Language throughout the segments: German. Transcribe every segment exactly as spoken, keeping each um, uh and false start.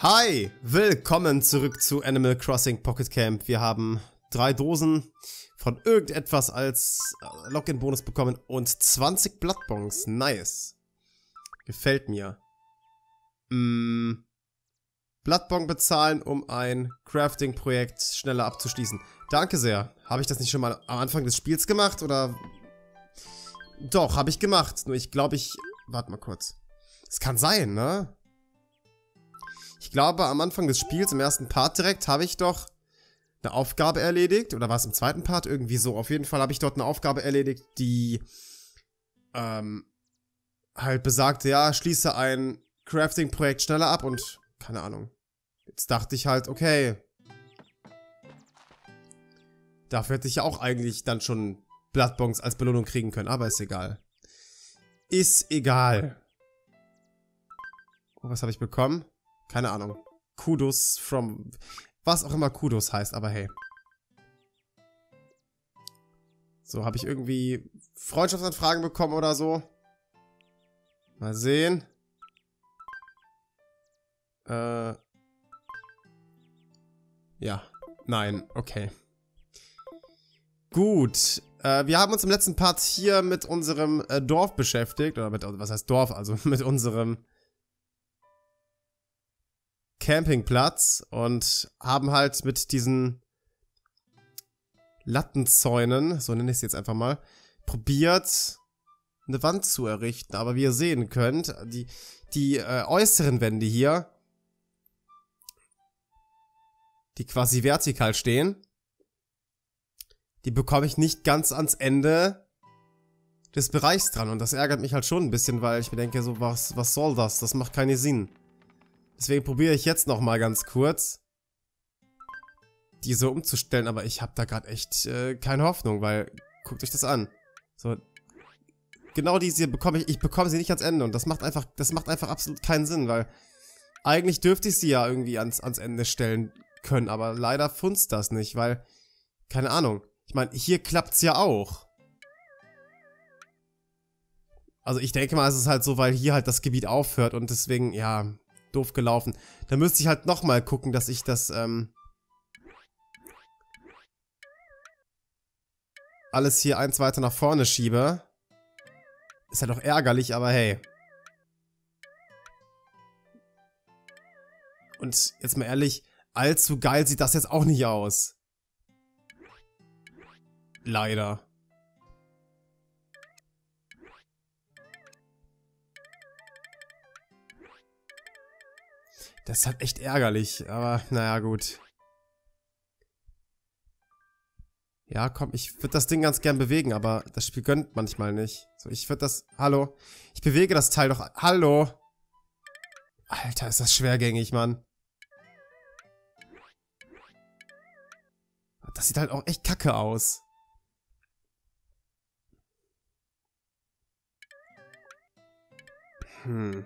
Hi, willkommen zurück zu Animal Crossing Pocket Camp. Wir haben drei Dosen von irgendetwas als Login-Bonus bekommen und zwanzig Bloodbongs. Nice. Gefällt mir. Mm. Bloodbong bezahlen, um ein Crafting-Projekt schneller abzuschließen. Danke sehr. Habe ich das nicht schon mal am Anfang des Spiels gemacht, oder? Doch, habe ich gemacht. Nur ich glaube, ich... Warte mal kurz. Es kann sein, ne? Ich glaube, am Anfang des Spiels, im ersten Part direkt, habe ich doch eine Aufgabe erledigt. Oder war es im zweiten Part? Irgendwie so. Auf jeden Fall habe ich dort eine Aufgabe erledigt, die ähm, halt besagte, ja, schließe ein Crafting-Projekt schneller ab und keine Ahnung. Jetzt dachte ich halt, okay. Dafür hätte ich ja auch eigentlich dann schon Bloodbongs als Belohnung kriegen können, aber ist egal. Ist egal. Oh, was habe ich bekommen? Keine Ahnung. Kudos from... Was auch immer Kudos heißt, aber hey. So, habe ich irgendwie Freundschaftsanfragen bekommen oder so? Mal sehen. Äh... Ja. Nein. Okay. Gut. Äh, wir haben uns im letzten Part hier mit unserem äh, Dorf beschäftigt. Oder mit... Was heißt Dorf? Also mit unserem... Campingplatz und haben halt mit diesen Lattenzäunen, so nenne ich es jetzt einfach mal, probiert, eine Wand zu errichten. Aber wie ihr sehen könnt, die, die äh, äußeren Wände hier, die quasi vertikal stehen, die bekomme ich nicht ganz ans Ende des Bereichs dran. Und das ärgert mich halt schon ein bisschen, weil ich mir denke, so, was, was soll das? Das macht keinen Sinn. Deswegen probiere ich jetzt nochmal ganz kurz, die so umzustellen, aber ich habe da gerade echt äh, keine Hoffnung, weil, guckt euch das an. So, genau diese bekomme ich, ich bekomme sie nicht ans Ende und das macht einfach, das macht einfach absolut keinen Sinn, weil eigentlich dürfte ich sie ja irgendwie ans, ans Ende stellen können, aber leider funzt das nicht, weil, keine Ahnung, ich meine, hier klappt's ja auch. Also ich denke mal, es ist halt so, weil hier halt das Gebiet aufhört und deswegen, ja... doof gelaufen. Da müsste ich halt nochmal gucken, dass ich das, ähm, alles hier eins weiter nach vorne schiebe. Ist ja doch ärgerlich, aber hey. Und jetzt mal ehrlich, allzu geil sieht das jetzt auch nicht aus. Leider. Das ist halt echt ärgerlich, aber naja, gut. Ja, komm, ich würde das Ding ganz gern bewegen, aber das Spiel gönnt manchmal nicht. So, ich würde das... Hallo? Ich bewege das Teil doch... Hallo? Alter, ist das schwergängig, Mann. Das sieht halt auch echt kacke aus. Hm...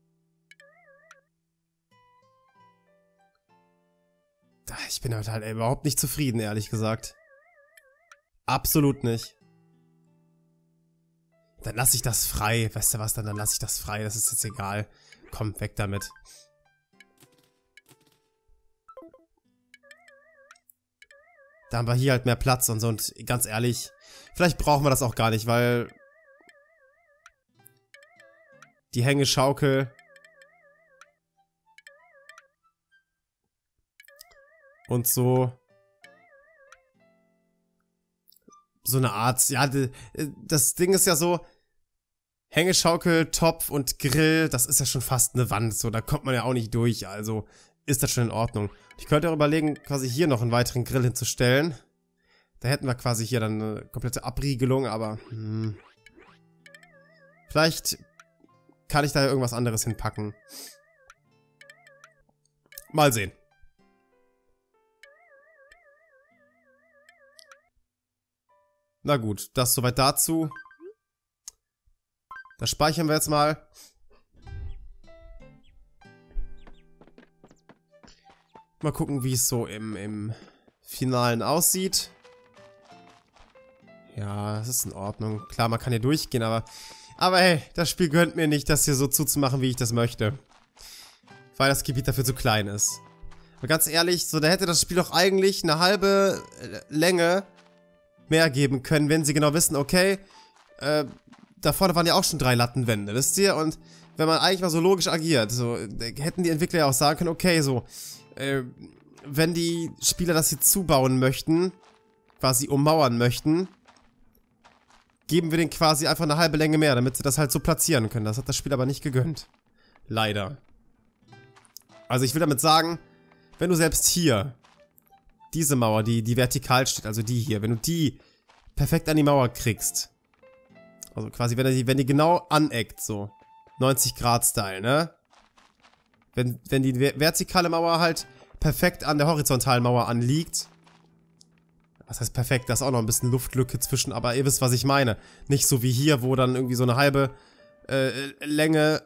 Ich bin halt halt überhaupt nicht zufrieden, ehrlich gesagt. Absolut nicht. Dann lasse ich das frei. Weißt du was, dann, dann lasse ich das frei. Das ist jetzt egal. Komm, weg damit. Da haben wir hier halt mehr Platz und so. Und ganz ehrlich, vielleicht brauchen wir das auch gar nicht, weil die Hängeschaukel... Und so. So eine Art, ja, das Ding ist ja so, Hängeschaukel, Topf und Grill, das ist ja schon fast eine Wand, so, da kommt man ja auch nicht durch, also ist das schon in Ordnung. Ich könnte auch überlegen, quasi hier noch einen weiteren Grill hinzustellen. Da hätten wir quasi hier dann eine komplette Abriegelung, aber, hm. Vielleicht kann ich da ja irgendwas anderes hinpacken. Mal sehen. Na gut, das soweit dazu. Das speichern wir jetzt mal. Mal gucken, wie es so im, im Finalen aussieht. Ja, das ist in Ordnung. Klar, man kann hier durchgehen, aber... Aber hey, das Spiel gönnt mir nicht, das hier so zuzumachen, wie ich das möchte. weil das Gebiet dafür zu klein ist. Aber ganz ehrlich, so, da hätte das Spiel doch eigentlich eine halbe Länge mehr geben können, wenn sie genau wissen, okay, äh, da vorne waren ja auch schon drei Lattenwände, wisst ihr? Und wenn man eigentlich mal so logisch agiert, so, hätten die Entwickler ja auch sagen können, okay, so, äh, wenn die Spieler das hier zubauen möchten, quasi ummauern möchten, geben wir denen quasi einfach eine halbe Länge mehr, damit sie das halt so platzieren können. Das hat das Spiel aber nicht gegönnt. Leider. Also ich will damit sagen, wenn du selbst hier diese Mauer, die, die vertikal steht, also die hier, wenn du die perfekt an die Mauer kriegst, also quasi, wenn die, wenn die genau aneckt, so neunzig Grad Style, ne? Wenn, wenn die vertikale Mauer halt perfekt an der horizontalen Mauer anliegt, was heißt perfekt, da ist auch noch ein bisschen Luftlücke zwischen, aber ihr wisst, was ich meine. Nicht so wie hier, wo dann irgendwie so eine halbe äh, Länge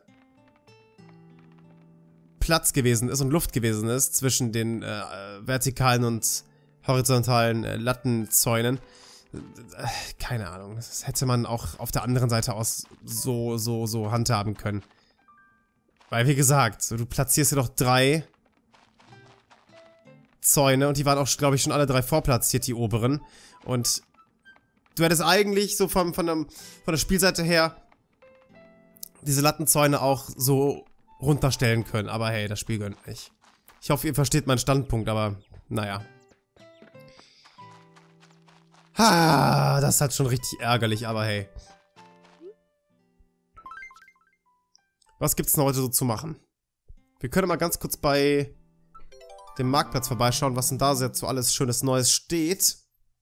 Platz gewesen ist und Luft gewesen ist zwischen den äh, vertikalen und horizontalen äh, Lattenzäunen. Äh, keine Ahnung, das hätte man auch auf der anderen Seite aus so, so, so handhaben können. Weil, wie gesagt, so, du platzierst hier doch drei Zäune und die waren auch, glaube ich, schon alle drei vorplatziert, die oberen. Und du hättest eigentlich so vom, von, dem, von der Spielseite her diese Lattenzäune auch so runterstellen können. Aber hey, das Spiel gönnt nicht. Ich hoffe, ihr versteht meinen Standpunkt, aber naja. Ha, das ist halt schon richtig ärgerlich, aber hey. Was gibt's noch heute so zu machen? Wir können mal ganz kurz bei dem Marktplatz vorbeischauen, was denn da jetzt so alles schönes Neues steht.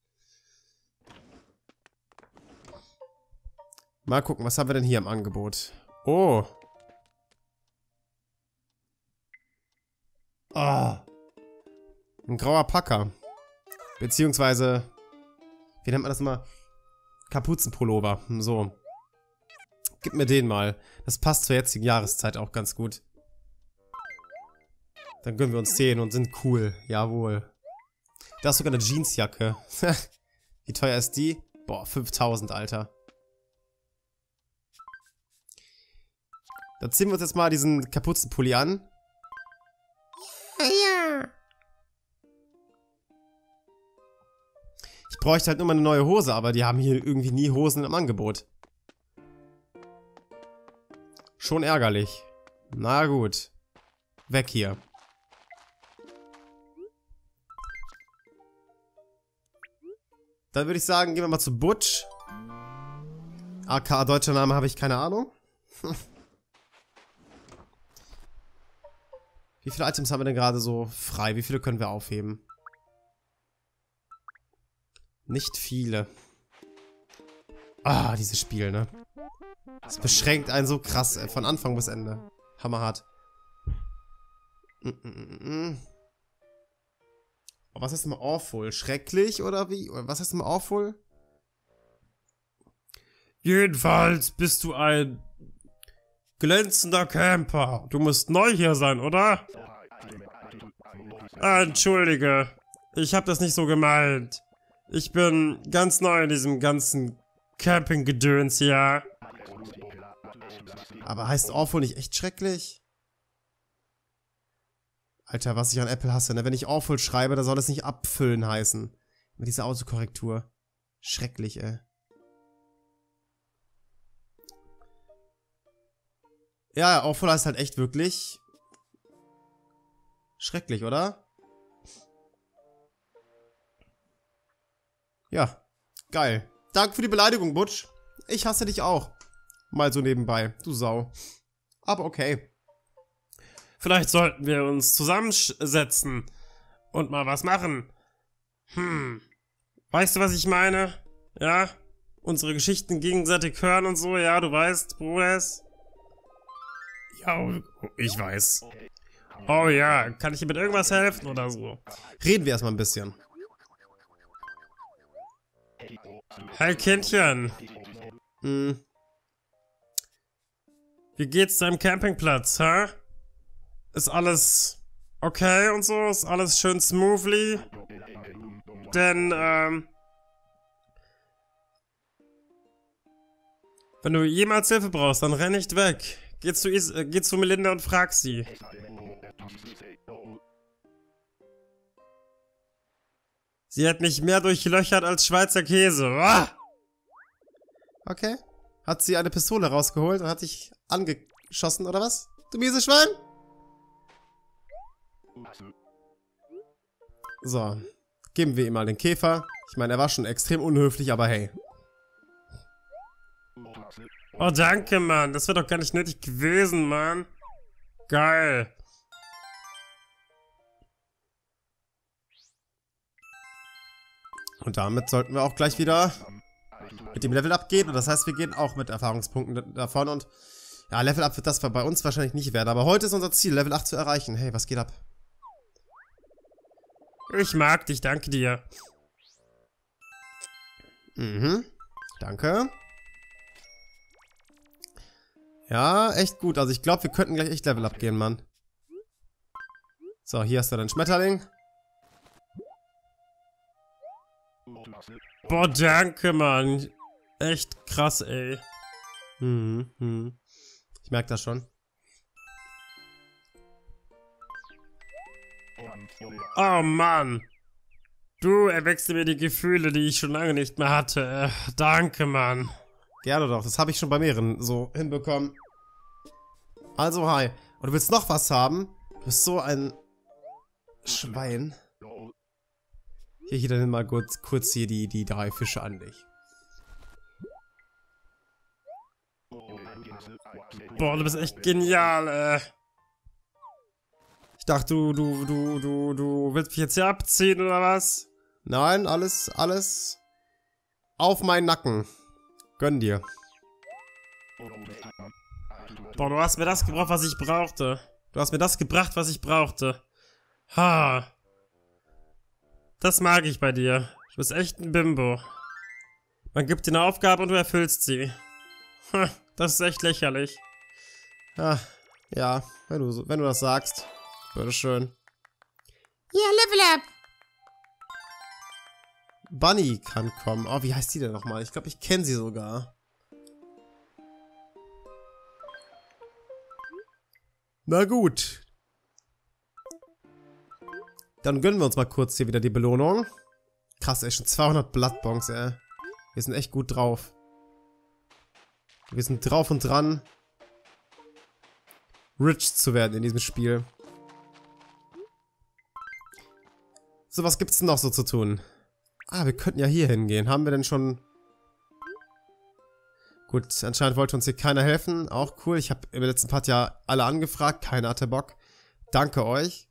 Mal gucken, was haben wir denn hier im Angebot? Oh. Ah. Ein grauer Packer. Beziehungsweise, wie nennt man das immer? Kapuzenpullover. So. Gib mir den mal. Das passt zur jetzigen Jahreszeit auch ganz gut. Dann gönnen wir uns den und sind cool. Jawohl. Da ist sogar eine Jeansjacke. Wie teuer ist die? Boah, fünftausend, Alter. Dann ziehen wir uns jetzt mal diesen Kapuzenpulli an. Ja. Ich bräuchte halt nur mal eine neue Hose, aber die haben hier irgendwie nie Hosen im Angebot. Schon ärgerlich. Na gut. Weg hier. Dann würde ich sagen, gehen wir mal zu Butch. A K A deutscher Name habe ich keine Ahnung. Wie viele Items haben wir denn gerade so frei? Wie viele können wir aufheben? Nicht viele. Ah, dieses Spiel, ne? Es beschränkt einen so krass, ey, von Anfang bis Ende. Hammerhart. Mm -mm -mm. Oh, was heißt immer awful? Schrecklich oder wie? Was heißt immer awful? Jedenfalls bist du ein glänzender Camper. Du musst neu hier sein, oder? Ah, entschuldige. Ich habe das nicht so gemeint. Ich bin ganz neu in diesem ganzen Camping-Gedöns hier. Aber heißt awful nicht echt schrecklich? Alter, was ich an Apple hasse, ne? Wenn ich awful schreibe, dann soll es nicht abfüllen heißen. Mit dieser Autokorrektur. Schrecklich, ey. Ja, awful heißt halt echt wirklich schrecklich, oder? Ja, geil. Danke für die Beleidigung, Butch. Ich hasse dich auch. Mal so nebenbei, du Sau. Aber okay. Vielleicht sollten wir uns zusammensetzen und mal was machen. Hm. Weißt du, was ich meine? Ja? Unsere Geschichten gegenseitig hören und so, ja, du weißt, Bruders. Ja, ich weiß. Oh ja, kann ich dir mit irgendwas helfen oder so? Reden wir erstmal ein bisschen. Hey Kindchen. Hm. Wie geht's deinem Campingplatz, hä? Ist alles okay und so? Ist alles schön smoothly? Denn, ähm... wenn du jemals Hilfe brauchst, dann renn nicht weg. Geh zu, Is äh, geh zu Melinda und frag sie. Sie hat mich mehr durchlöchert als Schweizer Käse. Ah! Okay. Hat sie eine Pistole rausgeholt und hat dich angeschossen, oder was? Du miese Schwein? So. Geben wir ihm mal den Käfer. Ich meine, er war schon extrem unhöflich, aber hey. Oh, danke, Mann. Das wäre doch gar nicht nötig gewesen, Mann. Geil. Und damit sollten wir auch gleich wieder mit dem Level Up gehen. Und das heißt, wir gehen auch mit Erfahrungspunkten davon. Und ja, Level Up wird das bei uns wahrscheinlich nicht werden. Aber heute ist unser Ziel, Level acht zu erreichen. Hey, was geht ab? Ich mag dich, danke dir. Mhm. Danke. Ja, echt gut. Also ich glaube, wir könnten gleich echt Level Up gehen, Mann. So, hier hast du deinen Schmetterling. Boah, danke, Mann. Echt krass, ey. Mhm, mhm. Ich merke das schon. Oh, Mann. Du erweckst mir die Gefühle, die ich schon lange nicht mehr hatte. Äh, danke, Mann. Gerne doch. Das habe ich schon bei mehreren so hinbekommen. Also, hi. Und du willst noch was haben? Du bist so ein Schwein. Hier, hier, dann nimm mal kurz, kurz hier die, die drei Fische an dich. Boah, du bist echt genial, äh. Ich dachte, du, du, du, du, du willst mich jetzt hier abziehen, oder was? Nein, alles, alles auf meinen Nacken. Gönn dir. Boah, du hast mir das gebracht, was ich brauchte. Du hast mir das gebracht, was ich brauchte. Ha. Das mag ich bei dir. Du bist echt ein Bimbo. Man gibt dir eine Aufgabe und du erfüllst sie. Ha, das ist echt lächerlich. Ja, ja, wenn du, wenn du das sagst. Bitteschön. Ja, Level Up. Bunny kann kommen. Oh, wie heißt die denn nochmal? Ich glaube, ich kenne sie sogar. Na gut. Dann gönnen wir uns mal kurz hier wieder die Belohnung. Krass, ey, schon zweihundert Bloodbongs, ey. Wir sind echt gut drauf. Wir sind drauf und dran, rich zu werden in diesem Spiel. So, was gibt's denn noch so zu tun? Ah, wir könnten ja hier hingehen. Haben wir denn schon... Gut, anscheinend wollte uns hier keiner helfen. Auch cool. Ich habe im letzten Part ja alle angefragt. Keiner hatte Bock. Danke euch.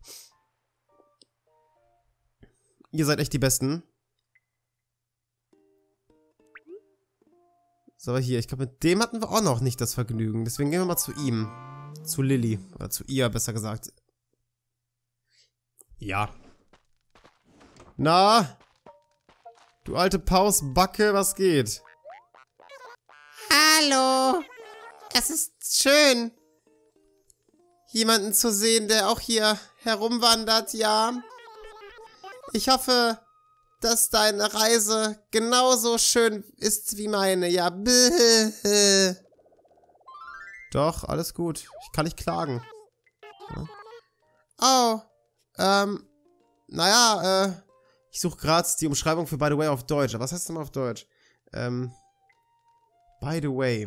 Ihr seid echt die Besten. So, aber hier, ich glaube, mit dem hatten wir auch noch nicht das Vergnügen. Deswegen gehen wir mal zu ihm. Zu Lilly. Oder zu ihr, besser gesagt. Ja. Na? Du alte Pausbacke, was geht? Hallo. Es ist schön, jemanden zu sehen, der auch hier herumwandert, ja. Ich hoffe, dass deine Reise genauso schön ist wie meine, ja. Bäh. Doch, alles gut. Ich kann nicht klagen. Ja. Oh, ähm, naja, äh, ich suche gerade die Umschreibung für By the Way auf Deutsch. Aber was heißt das mal auf Deutsch? Ähm, By the Way.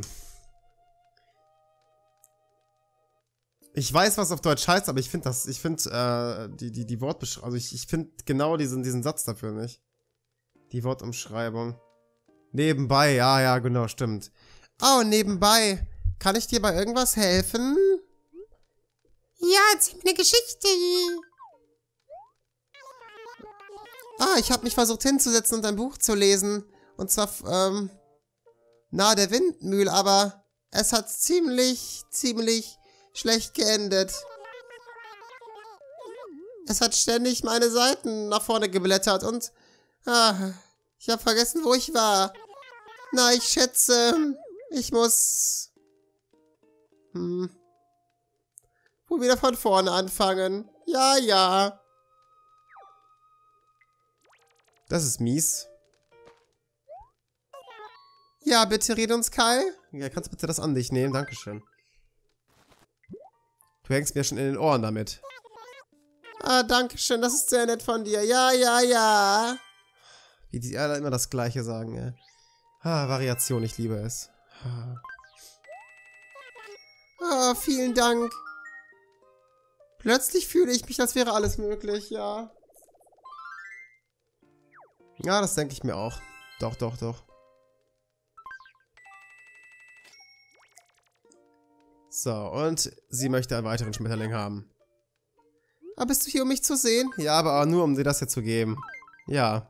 Ich weiß, was auf Deutsch heißt, aber ich finde das, ich finde, äh, die, die, die Wortbeschreibung, also ich, ich finde genau diesen, diesen Satz dafür nicht. Die Wortumschreibung. Nebenbei, ja, ja, genau, stimmt. Oh, nebenbei. Kann ich dir bei irgendwas helfen? Ja, erzähl mir eine Geschichte. Ah, ich habe mich versucht hinzusetzen und ein Buch zu lesen. Und zwar, ähm, nahe der Windmühle, aber es hat ziemlich, ziemlich schlecht geendet. Es hat ständig meine Seiten nach vorne geblättert und, ah, ich habe vergessen, wo ich war. Na, ich schätze, ich muss, hm, wohl wieder von vorne anfangen. Ja, ja. Das ist mies. Ja, bitte red uns, Kai. Ja, kannst du bitte das an dich nehmen? Dankeschön. Du hängst mir schon in den Ohren damit. Ah, danke schön, das ist sehr nett von dir. Ja, ja, ja. Wie die alle immer das Gleiche sagen, ey. Ah, Variation, ich liebe es. Ah. Ah, vielen Dank. Plötzlich fühle ich mich, als wäre alles möglich, ja. Ja, das denke ich mir auch. Doch, doch, doch. So, und sie möchte einen weiteren Schmetterling haben. Ah, bist du hier, um mich zu sehen? Ja, aber nur, um dir das hier zu geben. Ja.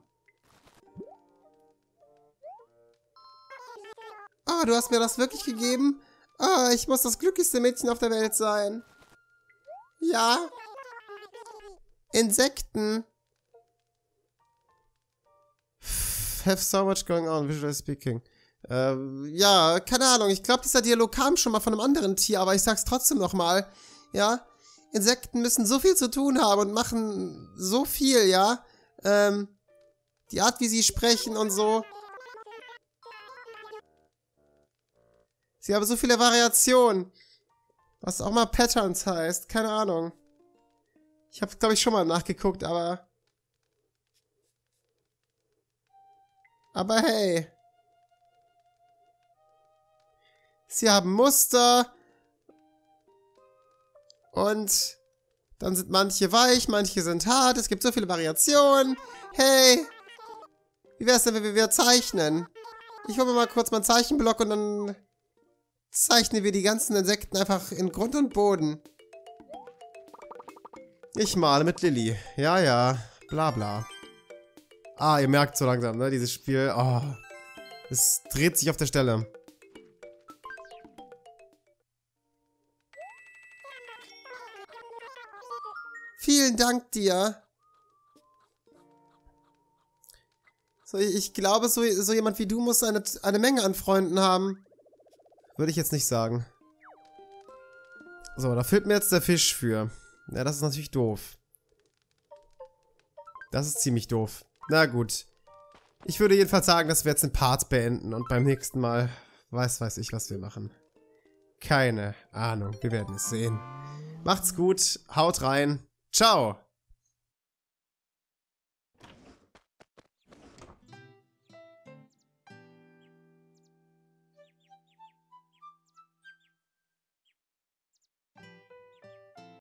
Ah, du hast mir das wirklich gegeben? Ah, ich muss das glücklichste Mädchen auf der Welt sein. Ja. Insekten. Have so much going on, visually speaking. Äh, ja, keine Ahnung. Ich glaube, dieser Dialog kam schon mal von einem anderen Tier, aber ich sag's trotzdem nochmal. Ja. Insekten müssen so viel zu tun haben und machen so viel, ja. Ähm, die Art, wie sie sprechen und so. Sie haben so viele Variationen. Was auch mal Patterns heißt. Keine Ahnung. Ich habe, glaube ich, schon mal nachgeguckt, aber... Aber hey. Sie haben Muster. Und dann sind manche weich, manche sind hart. Es gibt so viele Variationen. Hey. Wie wär's denn, wenn wir zeichnen? Ich hole mir mal kurz meinen Zeichenblock und dann zeichnen wir die ganzen Insekten einfach in Grund und Boden. Ich male mit Lilly. Ja, ja. Bla, bla. Ah, ihr merkt so langsam, ne? Dieses Spiel. Oh. Es dreht sich auf der Stelle. Vielen Dank dir. So, ich glaube, so, so jemand wie du muss eine, eine Menge an Freunden haben. Würde ich jetzt nicht sagen. So, da fehlt mir jetzt der Fisch für. Ja, das ist natürlich doof. Das ist ziemlich doof. Na gut. Ich würde jedenfalls sagen, dass wir jetzt den Part beenden und beim nächsten Mal weiß, weiß ich, was wir machen. Keine Ahnung. Wir werden es sehen. Macht's gut. Haut rein. Ciao.